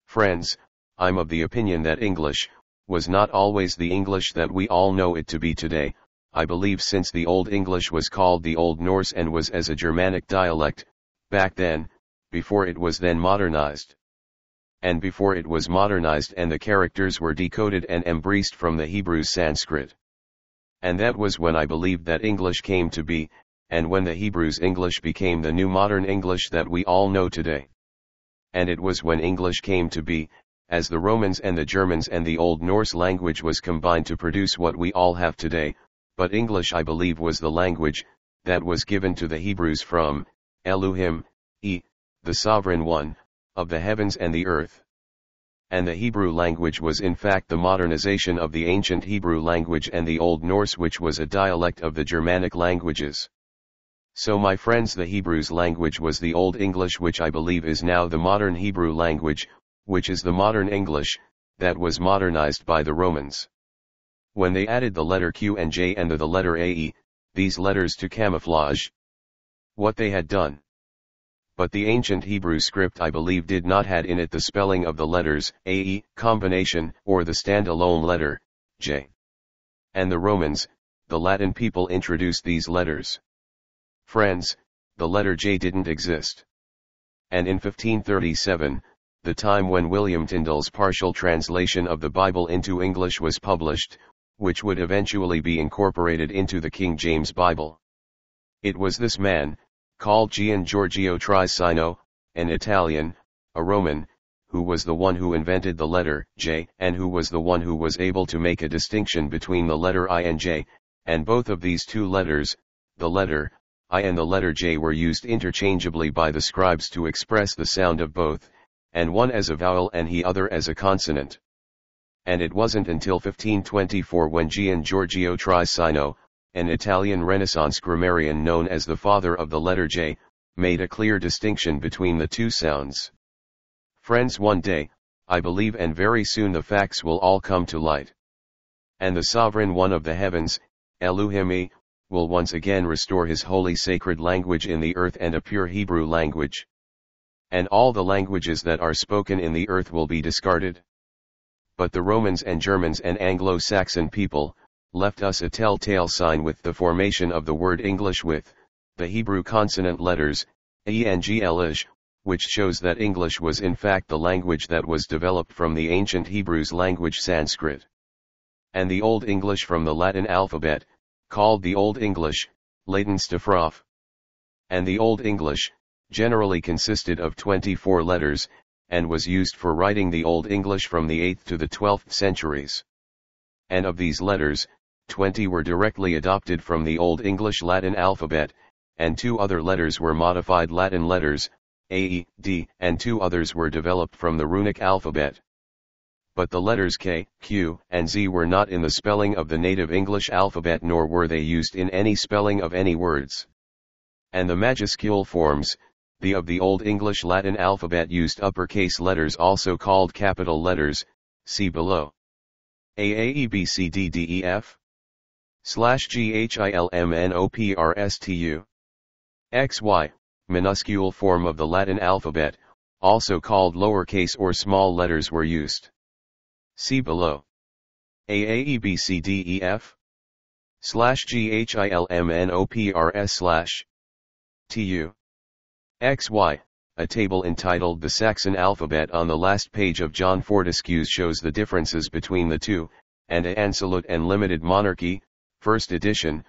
Friends, I'm of the opinion that English was not always the English that we all know it to be today. I believe since the Old English was called the Old Norse and was as a Germanic dialect, back then, before it was then modernized. And before it was modernized and the characters were decoded and embraced from the Hebrew Sanskrit. And that was when I believed that English came to be, and when the Hebrew's English became the new modern English that we all know today. And it was when English came to be, as the Romans and the Germans and the Old Norse language was combined to produce what we all have today, but English I believe was the language that was given to the Hebrews from Elohim, the Sovereign One, of the heavens and the earth. And the Hebrew language was in fact the modernization of the ancient Hebrew language and the Old Norse, which was a dialect of the Germanic languages. So my friends, the Hebrew's language was the Old English, which I believe is now the modern Hebrew language, which is the modern English, that was modernized by the Romans. When they added the letter Q and J and the letter AE, these letters to camouflage what they had done. But the ancient Hebrew script I believe did not had in it the spelling of the letters AE, combination, or the standalone letter, J. And the Romans, the Latin people, introduced these letters. Friends, the letter J didn't exist. And in 1537, the time when William Tyndale's partial translation of the Bible into English was published, which would eventually be incorporated into the King James Bible. It was this man, called Gian Giorgio Tricino, an Italian, a Roman, who was the one who invented the letter J, and who was the one who was able to make a distinction between the letter I and J, and both of these two letters, the letter I and the letter J, were used interchangeably by the scribes to express the sound of both, and one as a vowel and the other as a consonant. And it wasn't until 1524 when Gian Giorgio Tricino, an Italian Renaissance grammarian known as the father of the letter J, made a clear distinction between the two sounds. Friends, one day, I believe, and very soon, the facts will all come to light. And the Sovereign One of the heavens, Elohim, will once again restore his holy sacred language in the earth, and a pure Hebrew language. And all the languages that are spoken in the earth will be discarded. But the Romans and Germans and Anglo-Saxon people left us a telltale sign with the formation of the word English with the Hebrew consonant letters, E and G-L-ish, which shows that English was in fact the language that was developed from the ancient Hebrew's language Sanskrit. And the Old English from the Latin alphabet, called the Old English, Latin Stafrof. And the Old English generally consisted of 24 letters, and was used for writing the Old English from the 8th to the 12th centuries. And of these letters, 20 were directly adopted from the Old English Latin alphabet, and 2 other letters were modified Latin letters, A, E, D, and 2 others were developed from the runic alphabet. But the letters K, Q, and Z were not in the spelling of the native English alphabet, nor were they used in any spelling of any words. And the majuscule forms, the of the Old English Latin alphabet, used uppercase letters, also called capital letters, see below. AAEBCDDEF /GHILMNOPRSTU. XY, minuscule form of the Latin alphabet, also called lowercase or small letters, were used. See below. AAEBCDEF /GHILMNOPRS/TU. XY, a table entitled The Saxon Alphabet on the last page of John Fortescue's shows the differences between the two, and A Absolute and Limited Monarchy, 1st edition,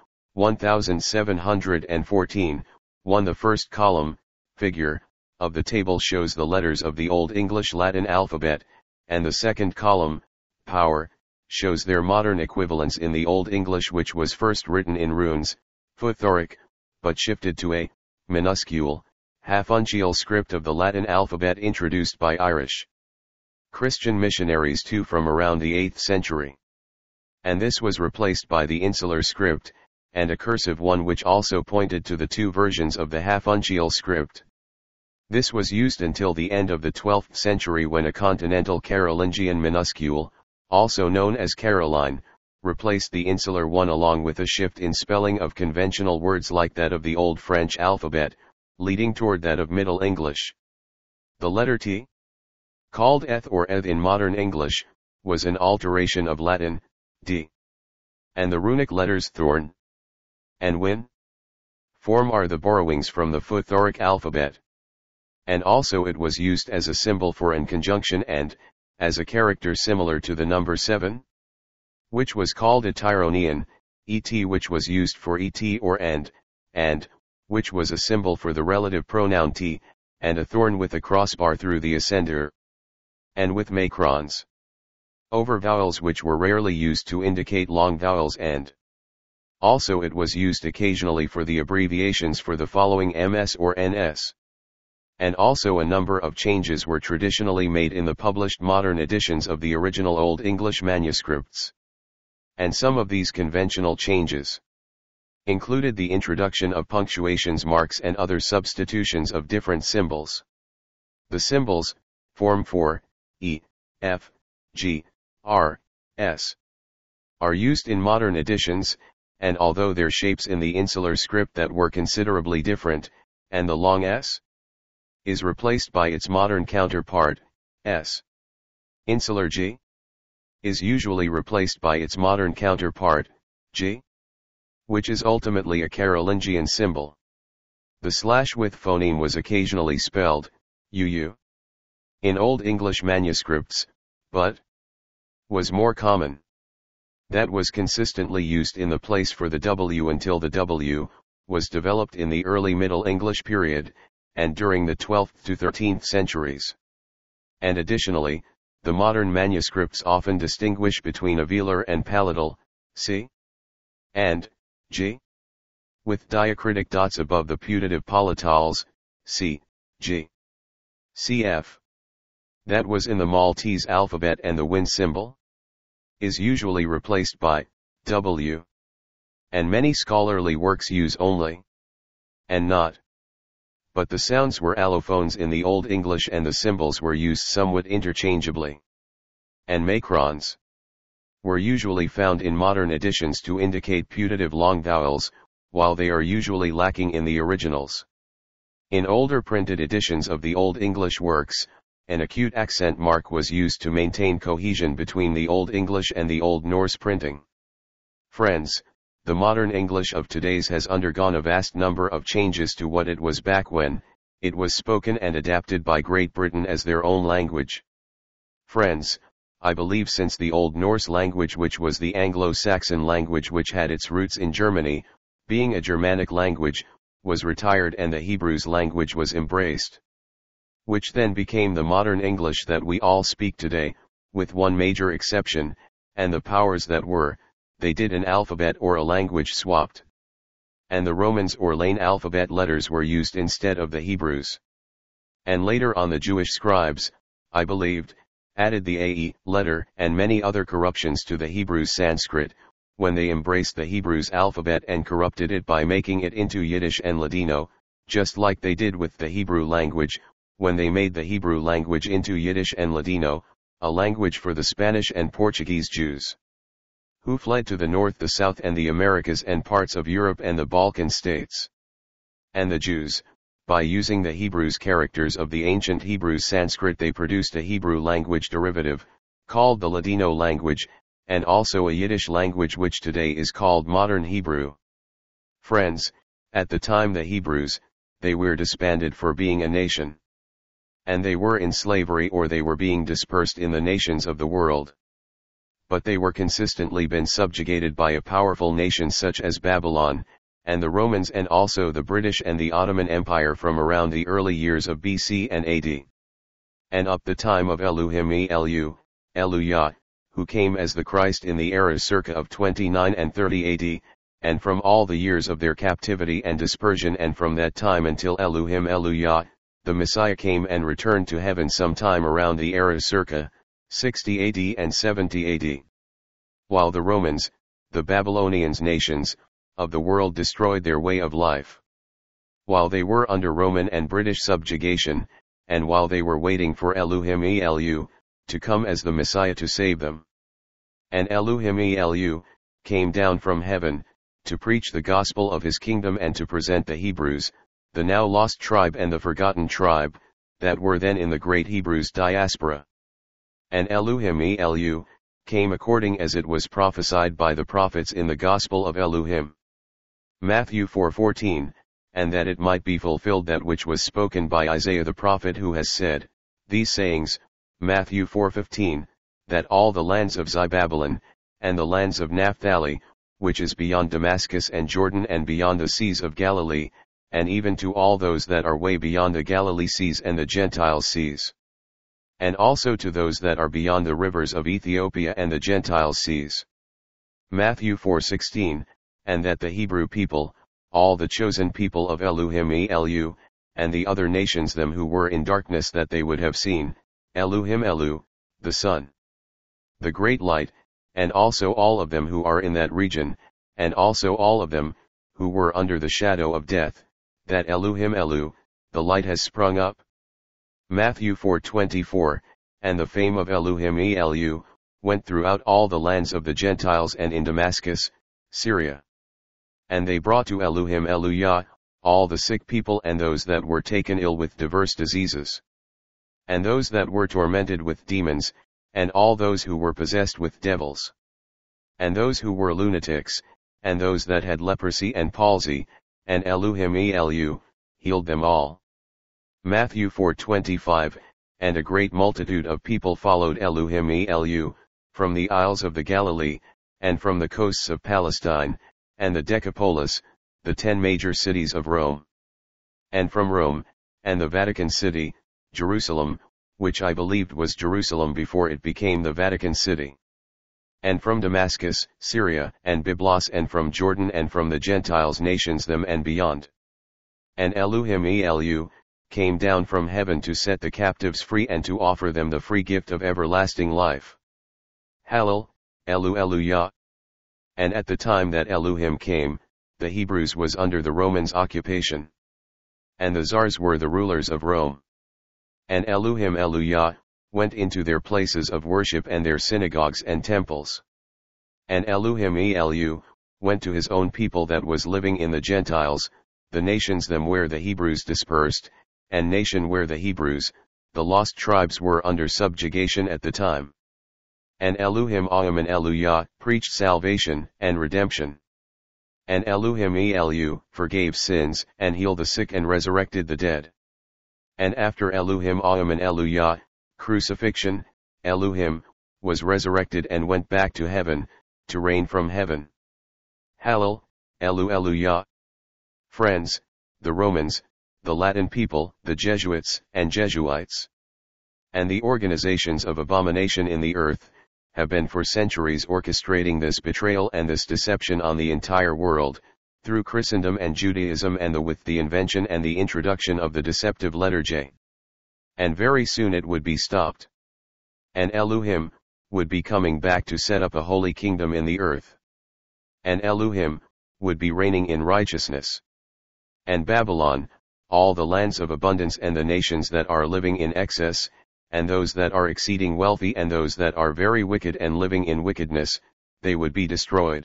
1714, 1. The first column, figure, of the table shows the letters of the Old English Latin alphabet, and the second column, power, shows their modern equivalents in the Old English, which was first written in runes, phthoric, but shifted to a minuscule, half-uncial script of the Latin alphabet introduced by Irish Christian missionaries too from around the 8th century. And this was replaced by the insular script, and a cursive one, which also pointed to the 2 versions of the half-uncial script. This was used until the end of the 12th century, when a continental Carolingian minuscule, also known as Caroline, replaced the insular one, along with a shift in spelling of conventional words like that of the Old French alphabet, leading toward that of Middle English. The letter T, called eth or eth in modern English, was an alteration of Latin, d, and the runic letters thorn and win form are the borrowings from the Futhoric alphabet. And also it was used as a symbol for an conjunction and, as a character similar to the number 7, which was called a Tyronian, et which was used for et or and, which was a symbol for the relative pronoun t, and a thorn with a crossbar through the ascender, and with macrons over vowels which were rarely used to indicate long vowels and. Also it was used occasionally for the abbreviations for the following ms or ns. And also a number of changes were traditionally made in the published modern editions of the original Old English manuscripts. And some of these conventional changes included the introduction of punctuations marks and other substitutions of different symbols. The symbols, form for, E, F, G, R, S, are used in modern editions, and although their shapes in the insular script that were considerably different, and the long S is replaced by its modern counterpart, S. Insular G is usually replaced by its modern counterpart, G, which is ultimately a Carolingian symbol. The slash with phoneme was occasionally spelled, UU, in Old English manuscripts, but was more common. That was consistently used in the place for the W until the W was developed in the early Middle English period, and during the 12th to 13th centuries. And additionally, the modern manuscripts often distinguish between a velar and palatal, C, and G, with diacritic dots above the putative palatals, C, G, CF. That was in the Maltese alphabet, and the win symbol is usually replaced by W. And many scholarly works use only and not. But the sounds were allophones in the Old English, and the symbols were used somewhat interchangeably. And macrons were usually found in modern editions to indicate putative long vowels, while they are usually lacking in the originals. In older printed editions of the Old English works, an acute accent mark was used to maintain cohesion between the Old English and the Old Norse printing. Friends, the modern English of today's has undergone a vast number of changes to what it was back when it was spoken and adapted by Great Britain as their own language. Friends, I believe since the Old Norse language, which was the Anglo-Saxon language which had its roots in Germany, being a Germanic language, was retired and the Hebrew's language was embraced, which then became the modern English that we all speak today, with one major exception, and the powers that were, they did an alphabet or a language swapped. And the Romans or Latin alphabet letters were used instead of the Hebrews. And later on the Jewish scribes, I believed, added the AE letter and many other corruptions to the Hebrew's Sanskrit, when they embraced the Hebrew's alphabet and corrupted it by making it into Yiddish and Ladino, just like they did with the Hebrew language, when they made the Hebrew language into Yiddish and Ladino, a language for the Spanish and Portuguese Jews, who fled to the north, the south and the Americas and parts of Europe and the Balkan states. And the Jews, by using the Hebrew's characters of the ancient Hebrew Sanskrit, they produced a Hebrew language derivative, called the Ladino language, and also a Yiddish language which today is called modern Hebrew. Friends, at the time the Hebrews, they were disbanded for being a nation. And they were in slavery, or they were being dispersed in the nations of the world. But they were consistently been subjugated by a powerful nation such as Babylon, and the Romans, and also the British and the Ottoman Empire from around the early years of BC and AD. And up the time of Elohim Eluya, who came as the Christ in the era circa of 29 and 30 AD, and from all the years of their captivity and dispersion, and from that time until Elohim Eluya, the Messiah came and returned to heaven sometime around the era circa 60 AD and 70 AD. While the Romans, the Babylonians, nations of the world, destroyed their way of life. While they were under Roman and British subjugation, and while they were waiting for Elohim Elu to come as the Messiah to save them. And Elohim Elu came down from heaven to preach the gospel of his kingdom and to present the Hebrews, the now lost tribe and the forgotten tribe, that were then in the great Hebrews diaspora. And Elohim Elu, came according as it was prophesied by the prophets in the Gospel of Elohim. Matthew 4:14, and that it might be fulfilled that which was spoken by Isaiah the prophet, who has said, these sayings, Matthew 4:15, that all the lands of Zebulun, and the lands of Naphtali, which is beyond Damascus and Jordan and beyond the seas of Galilee, and even to all those that are way beyond the Galilee seas and the Gentile seas. And also to those that are beyond the rivers of Ethiopia and the Gentile seas. Matthew 4:16, and that the Hebrew people, all the chosen people of Elohim Elu, and the other nations them who were in darkness, that they would have seen, Elohim Elu, the sun, the great light, and also all of them who are in that region, and also all of them, who were under the shadow of death, that Elohim Elu, the light has sprung up. Matthew 4:24, and the fame of Elohim Elu, went throughout all the lands of the Gentiles and in Damascus, Syria. And they brought to Elohim Elu all the sick people and those that were taken ill with diverse diseases. And those that were tormented with demons, and all those who were possessed with devils. And those who were lunatics, and those that had leprosy and palsy, and Elohim Elu, healed them all. Matthew 4:25, and a great multitude of people followed Elohim Elu, from the isles of the Galilee, and from the coasts of Palestine, and the Decapolis, the 10 major cities of Rome. And from Rome, and the Vatican City, Jerusalem, which I believed was Jerusalem before it became the Vatican City. And from Damascus, Syria, and Byblos, and from Jordan, and from the Gentiles nations them and beyond. And Elohim Elu, came down from heaven to set the captives free and to offer them the free gift of everlasting life. Hallel, Elu. And at the time that Elohim came, the Hebrews was under the Romans' occupation. And the czars were the rulers of Rome. And Elohim Elu, went into their places of worship and their synagogues and temples. And Elohim Elu, went to his own people that was living in the Gentiles, the nations them where the Hebrews dispersed, and nation where the Hebrews, the lost tribes, were under subjugation at the time. And Elohim Amen Elu, preached salvation and redemption. And Elohim Elu, forgave sins, and healed the sick and resurrected the dead. And after Elohim Amen Elu, crucifixion, Elohim, was resurrected and went back to heaven, to reign from heaven. Hallel, Elu. Friends, the Romans, the Latin people, the Jesuits, and Jesuites, and the organizations of abomination in the earth, have been for centuries orchestrating this betrayal and this deception on the entire world, through Christendom and Judaism, and with the invention and the introduction of the deceptive letter J. And very soon it would be stopped. And Elohim, would be coming back to set up a holy kingdom in the earth. And Elohim, would be reigning in righteousness. And Babylon, all the lands of abundance, and the nations that are living in excess, and those that are exceeding wealthy, and those that are very wicked and living in wickedness, they would be destroyed.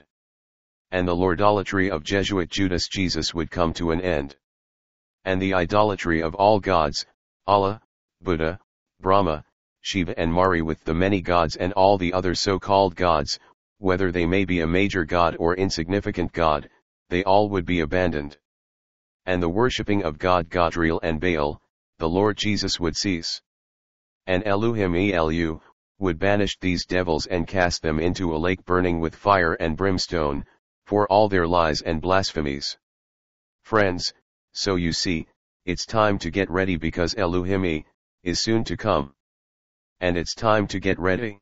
And the lordolatry of Jesuit Judas Jesus would come to an end. And the idolatry of all gods, Allah, Buddha, Brahma, Shiva and Mari, with the many gods and all the other so-called gods, whether they may be a major god or insignificant god, they all would be abandoned. And the worshipping of God Gadriel and Baal, the Lord Jesus, would cease. And Elohim Elu, would banish these devils and cast them into a lake burning with fire and brimstone, for all their lies and blasphemies. Friends, so you see, it's time to get ready, because Elohim is soon to come. And it's time to get ready.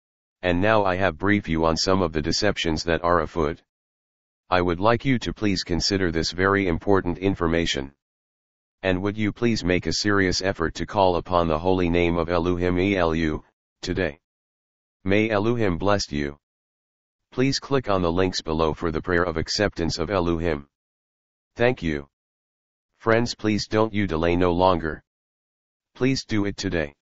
And now I have briefed you on some of the deceptions that are afoot. I would like you to please consider this very important information. And would you please make a serious effort to call upon the holy name of Elohim Elu, today. May Elohim bless you. Please click on the links below for the prayer of acceptance of Elohim. Thank you. Friends, please don't you delay no longer. Please do it today.